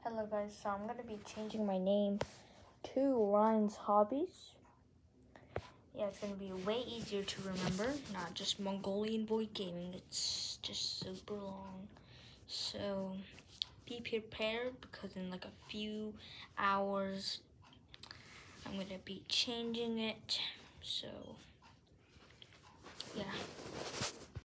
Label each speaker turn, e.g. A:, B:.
A: Hello guys, so I'm going to be changing my name to Ryan's Hobbies. Yeah, it's going to be way easier to remember, not just Mongolian Boy Gaming. It's just super long. So be prepared because in like a few hours I'm going to be changing it. So yeah.